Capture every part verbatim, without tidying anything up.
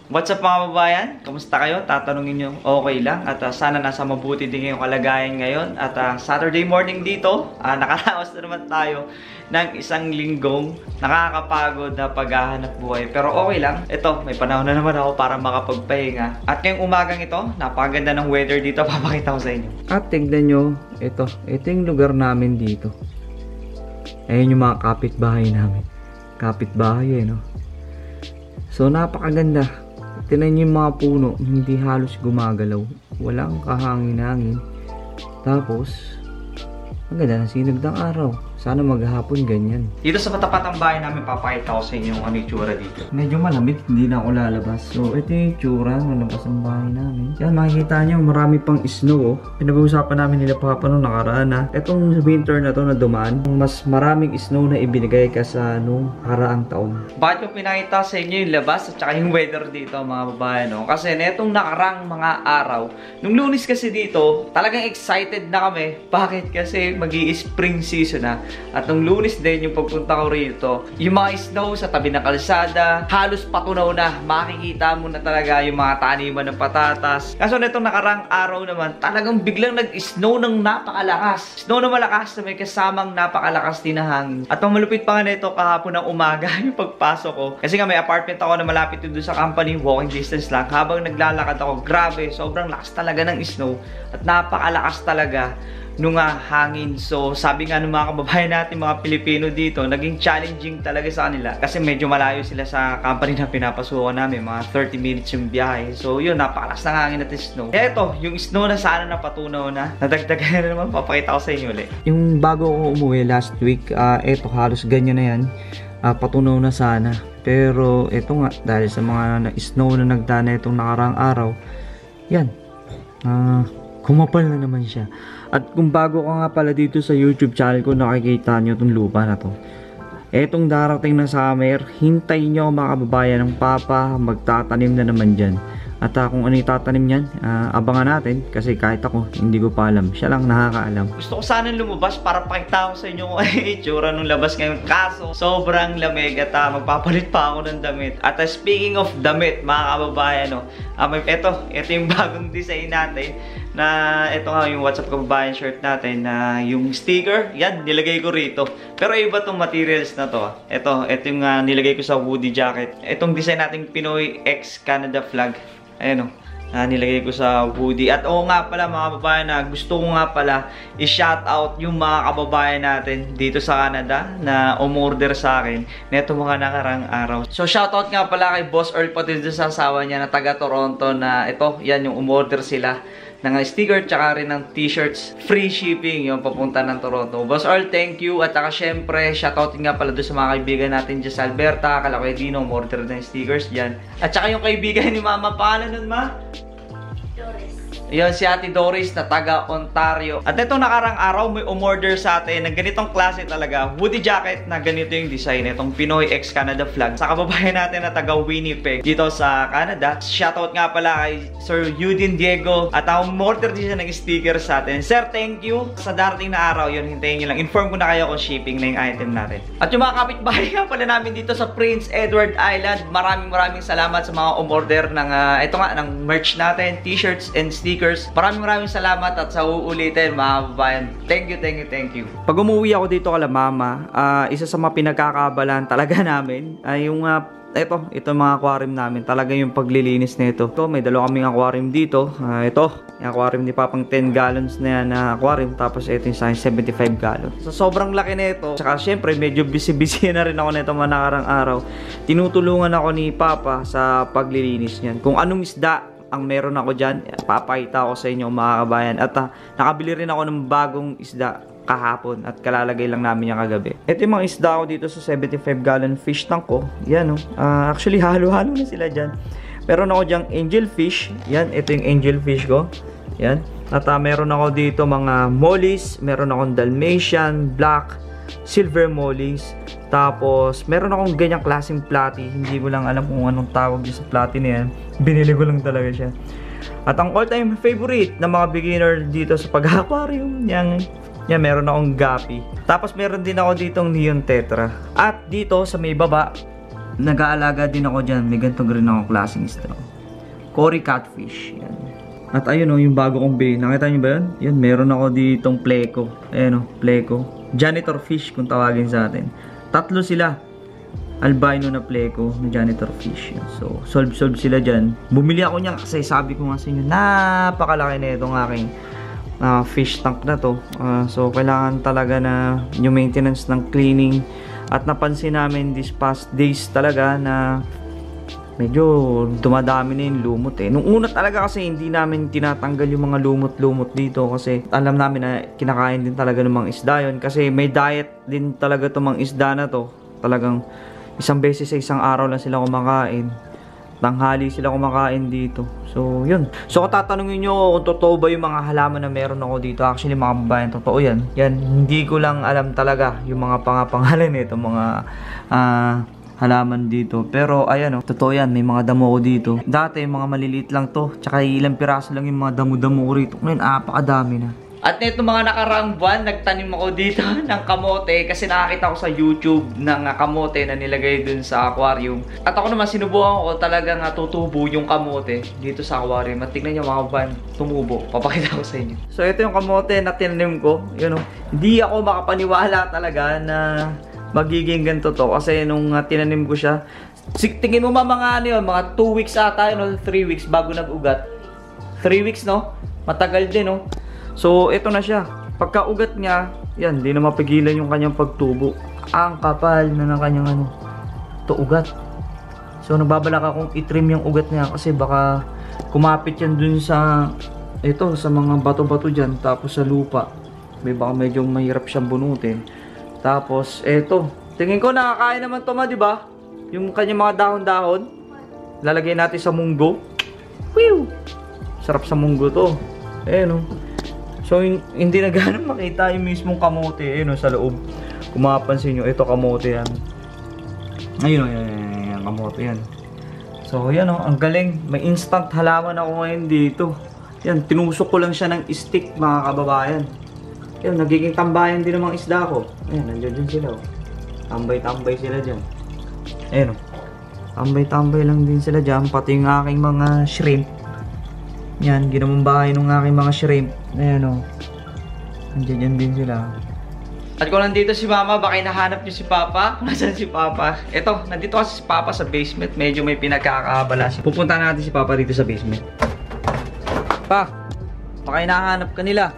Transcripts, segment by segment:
What's up mga babayan? Kamusta kayo? Tatanungin nyo okay lang at uh, sana nasa mabuti din yung kalagayan ngayon. At uh, Saturday morning dito, uh, nakaraos na naman tayo ng isang linggong nakakapagod na paghahanap buhay. Pero okay lang. Ito, may panahon na naman ako para makapagpahinga. At ngayong umagang ito, napakaganda ng weather dito. Papakita ko sa inyo. At tignan nyo, ito. Ito yung lugar namin dito. Ayan yung mga kapitbahay namin. Kapitbahay eh, no? So, napakaganda. Tignan nyo yung mga puno, hindi halos gumagalaw. Walang kahangin-hangin. Tapos, ang ganda ng sinag ng araw. Sana maghapon ganyan. Dito sa matapatang bahay namin, papakita ko sa inyo ano yung itsura dito. Medyo malamig, hindi na ako lalabas. So, ito yung itsura ng labas ng bahay namin. Yan, makikita nyo, marami pang snow. Oh. Pinag-uusapan namin nila papa nung nakaraan na itong winter na to na dumaan, mas maraming snow na ibinigay ka sa nung karaang taon. Bakit ko pinakita sa inyo yung labas at saka yung weather dito mga babae, no? Kasi netong nakarang mga araw, nung Lunes kasi dito, talagang excited na kami. Bakit? Kasi magi-spring season na. At nung Lunes din, yung pagpunta ko rito, yung mga snow sa tabi ng kalsada, halos patunaw na. Makikita mo na talaga yung mga taniman ng patatas. Kaso netong nakarang araw naman, talagang biglang nag-snow ng napakalakas. Snow na malakas na may kasamang napakalakas din na hangin. At ang malupit pa nga nito kahapon ng umaga yung pagpasok ko. Kasi nga may apartment ako na malapit doon sa company, walking distance lang. Habang naglalakad ako, grabe, sobrang lakas talaga ng snow. At napakalakas talaga nung uh, hangin. So, sabi nga ng mga kababayan natin, mga Pilipino dito, naging challenging talaga sa kanila. Kasi medyo malayo sila sa company na pinapasukan namin. Mga thirty minutes yung biyahe. So, yun, napakalas ng hangin at snow. Kaya ito, yung snow na sana napatunaw na. Nadagdagan na naman, papakita ko sa inyo ulit. Yung bago ko umuwi last week, uh, ito, halos ganyan na yan. Uh, patunaw na sana. Pero, ito nga, dahil sa mga snow na nagdana itong nakarang araw, yan, ah, uh, kumapal na naman siya. At kung bago ka nga pala dito sa YouTube channel ko, nakikita nyo itong lupa na to. Etong darating na summer, hintayin nyo mga kababayan ng papa, magtatanim na naman dyan. At uh, kung ano yung tatanim yan, uh, abangan natin. Kasi kahit ako, hindi ko pa alam. Siya lang nakakaalam. Gusto ko sana lumabas para pakita ko sa inyo kung ay itsura nung labas ngayon. Kaso, sobrang lamig at uh, magpapalit pa ako ng damit. At uh, speaking of damit, mga kababayan, no, uh, ito, ito yung bagong design natin. Na ito nga yung WhatsApp kababayan shirt natin. Na uh, yung sticker, yan, nilagay ko rito. Pero iba tong materials na to. Ito, ito yung uh, nilagay ko sa hoodie jacket. Itong design nating Pinoy X Canada flag. Ayan o, uh, nilagay ko sa hoodie. At oo nga pala mga kababayan, na gusto ko nga pala i-shoutout yung mga kababayan natin dito sa Canada na umorder sa akin neto mga nakarang araw. So shoutout nga pala kay Boss Earl, pati sa asawa niya na taga Toronto, na ito, yan yung umorder sila ng sticker tsaka rin ng t-shirts. Free shipping yung papunta ng Toronto. Boss Earl, thank you. At saka syempre, shoutout nga pala doon sa mga kaibigan natin dyan sa Alberta, Kalakwedino, order ng stickers dyan. At saka yung kaibigan ni Mama, pangalan nun, Ma? Doris. Yan, si Ate Doris na taga Ontario. At itong nakarang araw, may umorder sa atin ng ganitong klase talaga. Hoodie jacket na ganito yung design. Itong Pinoy X Canada flag. Sa kababayan natin na taga Winnipeg dito sa Canada. Shoutout nga pala kay Sir Yudin Diego. At ang umorder din siya ng sticker sa atin. Sir, thank you. Sa darating na araw, yun, hintayin nyo lang. Inform ko na kayo kung shipping na yung item natin. At yung mga kapitbahay nga pala namin dito sa Prince Edward Island, maraming maraming salamat sa mga umorder ng, uh, ito nga, ng merch natin, t-shirts and stickers. Maraming maraming salamat at sa uulitin mga kababayan. Thank you, thank you, thank you. Pag umuwi ako dito kala Mama, uh, isa sa mga pinagkakabalan talaga namin ay uh, yung uh, ito, ito mga aquarium namin. Talaga yung paglilinis nito. Ito, may dalawa kaming aquarium dito. Uh, ito, yung aquarium ni Papang ten gallons na yan na aquarium. Tapos ito yung sa seventy-five gallons. So, sobrang laki nito. Tsaka syempre, medyo busy-busy na rin ako nito mga nakarang araw. Tinutulungan ako ni Papa sa paglilinis niyan. Kung anong isda ang meron ako dyan, papakita ko sa inyo mga kabayan. At uh, nakabili rin ako ng bagong isda kahapon at kalalagay lang namin yung kagabi. Ito yung mga isda ko dito sa seventy-five gallon fish tank ko. Yan o. Oh. Uh, actually, halo-halo na sila dyan. Meron ako dyang angel fish. Yan, ito yung angel fish ko. Yan. At uh, meron ako dito mga mollies. Meron akong Dalmatian, black, silver mollies. Tapos, meron akong ganyang klaseng platy. Hindi ko lang alam kung anong tawag dyan sa platy na yan. Binili ko lang talaga siya. At ang all-time favorite na mga beginner dito sa pag-aquarium, yan, yan, meron akong guppy. Tapos, meron din ako ditong neon tetra. At dito, sa may baba, nag-aalaga din ako dyan. May ganito rin ako klaseng isda. Cory catfish. Yan. At ayun o, yung bago kong bay. Nakita nyo ba yun? Yan, meron ako ditong pleco. Ayan o, pleco. Janitor fish kung tawagin sa atin. Tatlo sila. Albino na pleco na janitor fish. Yan. So, solve-solve sila dyan. Bumili ako niyan kasi sabi ko nga sa inyo, napakalaki na itong aking uh, fish tank na to. Uh, so, kailangan talaga na yung maintenance ng cleaning. At napansin namin these past days talaga na medyo dumadami na yung lumot eh. Nung una talaga kasi hindi namin tinatanggal yung mga lumot-lumot dito kasi alam namin na kinakain din talaga ng mga isda yun. Kasi may diet din talaga itong mga isda na to. Talagang isang beses sa isang araw lang sila kumakain. Tanghali sila kumakain dito. So, yun. So, kung tatanungin nyo kung totoo ba yung mga halaman na meron ako dito. Actually, mga kababayan, totoo yan. Yan, hindi ko lang alam talaga yung mga pangapangalan nito, mga uh, halaman dito. Pero, ayan o, oh, totoo yan. May mga damo ko dito. Dati, mga maliliit lang to. Tsaka ilang piraso lang yung mga damo-damo ko rito. Ngayon, apakadami na. At nito mga nakaraang buwan, nagtanim ako dito ng kamote kasi nakakita ko sa YouTube ng kamote na nilagay dun sa aquarium. At ako naman sinubukan ko talagang tutubo yung kamote dito sa aquarium. At tignan nyo mga kababayan, tumubo. Papakita ko sa inyo. So ito yung kamote na tinanim ko. Yun, oh. Hindi ako makapaniwala talaga na magiging ganito to. Kasi nung uh, tinanim ko siya, tingin mo mga ano yun, mga two weeks ata yun, o three weeks bago nag-ugat. three weeks no? Matagal din no? So, ito na siya. Pagka-ugat niya, yan, di na mapigilan yung kanyang pagtubo. Ang kapal na ng kanyang ano, to ugat. So, nagbabalak akong itrim yung ugat niya kasi baka kumapit yan dun sa, ito, sa mga bato-bato dyan, tapos sa lupa. May baka medyo mahirap siyang bunutin. Tapos, ito. Tingin ko nakakain naman to ma, di ba? Yung kanyang mga dahon-dahon. Lalagay natin sa munggo. Whew! Sarap sa munggo to. Ayan o. So, hindi na gano'n makita yung mismong kamote eh, no, sa loob. Kung mapapansin nyo, ito kamote yan. Ayun, ayun, ayun, ayun, kamote yan. So, yan o, ang galing. May instant halaman ako ngayon dito. Yan, tinusok ko lang siya ng stick, mga kababayan. Yan, nagiging tambayan din ng mga isda ko. Ayun, nandiyan din sila o. Tambay-tambay sila dyan. Ayun o. Tambay-tambay lang din sila dyan, pati yung aking mga shrimp. Yan, ginamambahay ng aking mga shrimp. Ayan o. Nandiyan din sila. At kung nandito si Mama, baka hinahanap niyo si Papa. Kung nasan si Papa? Eto, nandito kasi si Papa sa basement. Medyo may pinagkakaabala. Pupunta natin si Papa dito sa basement. Pa, baka hinahanap ka nila.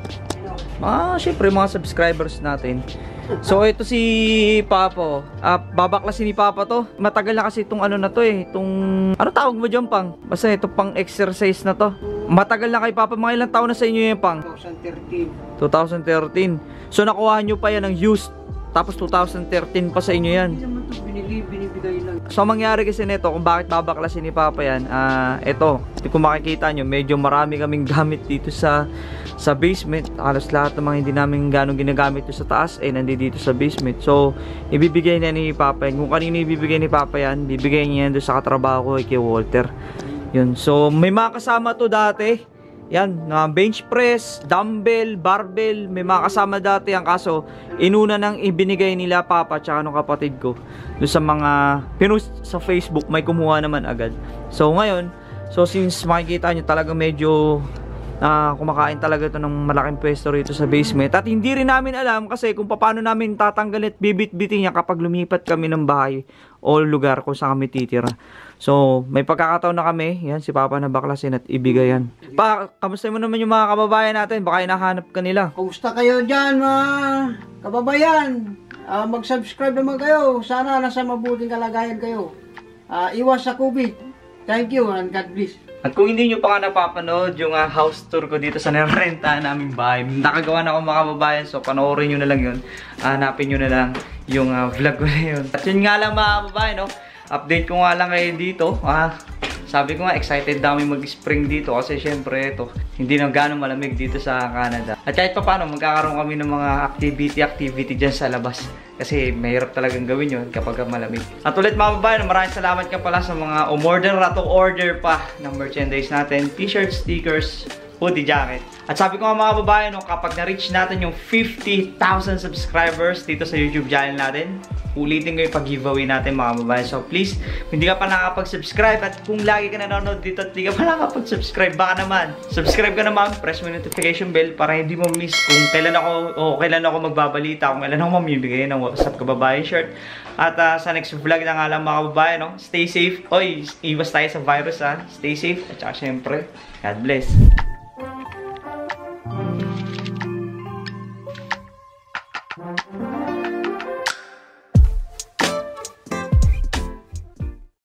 Ah, syempre mga subscribers natin. So ito si Papa, uh, babaklasin ni Papa to. Matagal na kasi itong ano na to eh, itong ano tawag mo dyan pang? Basta ito pang exercise na to. Matagal na kay Papa, mga ilang taon na sa inyo yan pang? twenty thirteen. twenty thirteen. So nakuha nyo pa yan ng used, tapos twenty thirteen pa sa inyo yan. Hindi naman ito binili, binibigay lang. So mangyari kasi nito kung bakit babaklasin ni Papa yan, ah, uh, ito, kung makikita nyo, medyo marami kaming gamit dito sa sa basement. Halos lahat ng mga hindi namin ganong ginagamit dito sa taas ay nandito dito sa basement. So ibibigay na ni Papa yan. Kung kanino ibibigay ni Papa yan, bibigay niya yan doon sa katrabaho ko kay Walter. Yun. So may mga kasama to dati. Yan, na uh, bench press, dumbbell, barbell, may mga kasama dati. Ang kaso, inuna nang ibinigay nila Papa tsaka nung kapatid ko doon sa mga pinost sa Facebook, may kumuha naman agad. So ngayon, so since makikita nyo talaga medyo uh, kumakain talaga ito ng malaking pwesto rito sa basement. At hindi rin namin alam kasi kung paano namin tatanggalin at bibit-bitin niya kapag lumipat kami ng bahay o lugar kung saan kami titira. So, may pagkakataon na kami. Yan, si Papa na baklasin at ibigay yan. Pa, kamusta mo naman yung mga kababayan natin? Baka hinahanap ka nila. Kumusta kayo dyan mga kababayan? Uh, mag-subscribe naman kayo. Sana nasa mabuting kalagayan kayo. Uh, iwas sa COVID. Thank you and God bless. At kung hindi nyo pa nga napapanood yung uh, house tour ko dito sa nirerentahan naming bahay, nakagawa na ako mga kababayan, so panoorin nyo na lang yun. Uh, hanapin nyo na lang yung uh, vlog ko na yun. At yun nga lang mga kababayan, no? Update ko nga lang kayo dito. Ah, sabi ko nga, excited dami mag-spring dito kasi syempre ito, hindi na gano'ng malamig dito sa Canada. At kahit pa paano, magkakaroon kami ng mga activity-activity dyan sa labas. Kasi mahirap talagang gawin yun kapag malamig. At ulit mga babayan, maraming salamat ka pala sa mga umorder na to order pa ng merchandise natin. T-shirts, stickers, hoodie, jacket. At sabi ko nga mga babayan, no, kapag na-reach natin yung fifty thousand subscribers dito sa YouTube channel natin, ulitin ko yung pag-giveaway natin mga kababayan. So please, kung hindi ka pa nakakapag-subscribe at kung lagi ka nanonood dito at hindi ka pa nakakapag-subscribe, baka naman, subscribe ka naman, press mo yung notification bell para hindi mo miss kung kailan ako, o oh, kailan ako magbabalita, kung kailan ako mamibigay ng WhatsApp kababayan shirt. At uh, sa next vlog na nga lang mga kababayan, no? Stay safe. Oy, iwas tayo sa virus ha. Stay safe. At saka syempre, God bless.